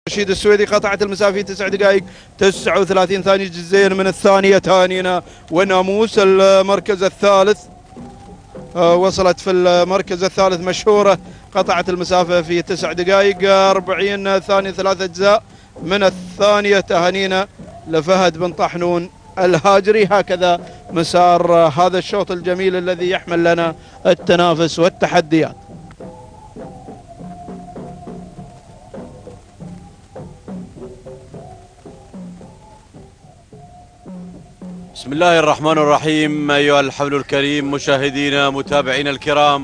رشيد السويدي قطعت المسافة في 9 دقائق 39 ثانية جزئين من الثانية. تهانينا وناموس المركز الثالث، وصلت في المركز الثالث مشهورة، قطعت المسافة في 9 دقائق 40 ثانية 3 أجزاء من الثانية. تهانينا لفهد بن طحنون الهاجري. هكذا مسار هذا الشوط الجميل الذي يحمل لنا التنافس والتحديات. بسم الله الرحمن الرحيم. أيها الحفل الكريم، مشاهدينا متابعينا الكرام،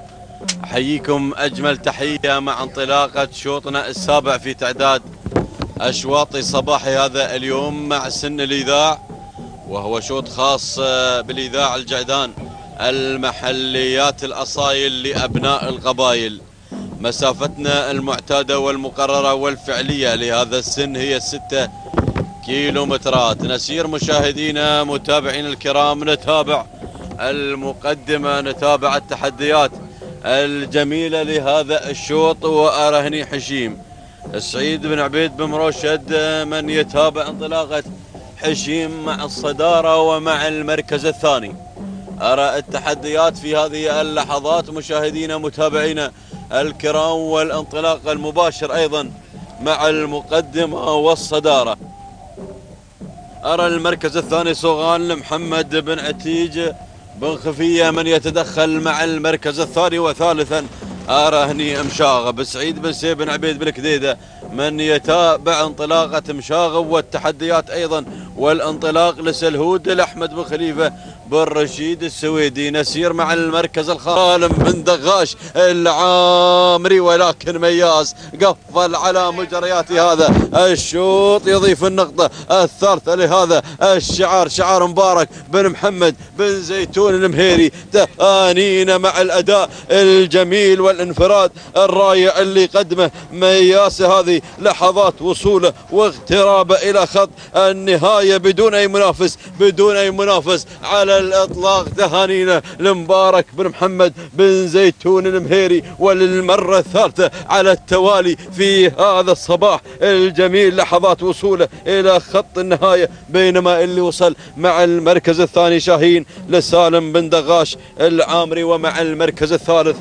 أحييكم أجمل تحية مع انطلاقة شوطنا السابع في تعداد أشواط صباح هذا اليوم مع سن الإذاع، وهو شوط خاص بالإذاعة الجعدان، المحليات الأصايل لأبناء القبائل. مسافتنا المعتادة والمقررة والفعلية لهذا السن هي 6 كيلومترات. نسير مشاهدينا متابعين الكرام، نتابع المقدمة، نتابع التحديات الجميلة لهذا الشوط. وأرى هني حشيم السعيد بن عبيد بن مروشد من يتابع انطلاقة حشيم مع الصدارة ومع المركز الثاني. أرى التحديات في هذه اللحظات مشاهدينا متابعينا الكرام، والانطلاق المباشر أيضا مع المقدمة والصدارة. أرى المركز الثاني صوغان محمد بن عتيج بن خفية من يتدخل مع المركز الثاني. وثالثا أرى هني مشاغة بسعيد بن سيف بن عبيد بن كديدة من يتابع انطلاقة مشاغة والتحديات أيضا، والانطلاق لسلهود لأحمد بن خليفة بن رشيد السويدي. نسير مع المركز الخالم بن دغاش العامري، ولكن مياس قفل على مجريات هذا الشوط، يضيف النقطة الثالثة لهذا الشعار، شعار مبارك بن محمد بن زيتون المهيري. تهانينا مع الأداء الجميل والانفراد الرائع اللي قدمه مياس. هذه لحظات وصوله واغترابه إلى خط النهاية بدون أي منافس، بدون أي منافس على الإطلاق. تهانينا لمبارك بن محمد بن زيتون المهيري، وللمرة الثالثة على التوالي في هذا الصباح الجميل لحظات وصوله إلى خط النهاية. بينما اللي وصل مع المركز الثاني شاهين لسالم بن دغاش العامري، ومع المركز الثالث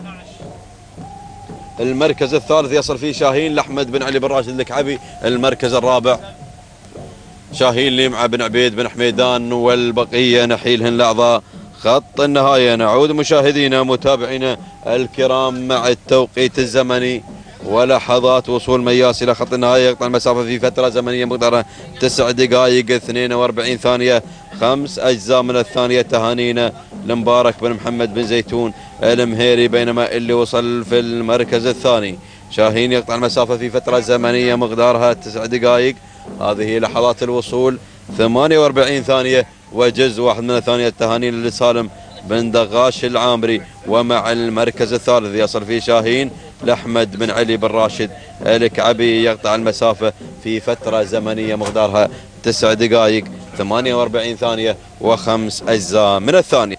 يصل فيه شاهين لأحمد بن علي بن راشد الكعبي. المركز الرابع شاهين لي مع بن عبيد بن حميدان، والبقية نحيلهن لأعضاء خط النهاية. نعود مشاهدينا متابعينا الكرام مع التوقيت الزمني ولحظات وصول مياس إلى خط النهاية. يقطع المسافة في فترة زمنية مقدارها 9 دقائق 42 ثانية 5 أجزاء من الثانية. تهانينا لمبارك بن محمد بن زيتون المهيري. بينما اللي وصل في المركز الثاني شاهين يقطع المسافة في فترة زمنية مقدارها 9 دقائق. هذه لحظات الوصول 48 ثانية وجزء واحد من الثانية. تهانينا لسالم بن دغاش العامري. ومع المركز الثالث يصل فيه شاهين لأحمد بن علي بن راشد الكعبي. يقطع المسافة في فترة زمنية مقدارها 9 دقائق 48 ثانية و5 أجزاء من الثانية.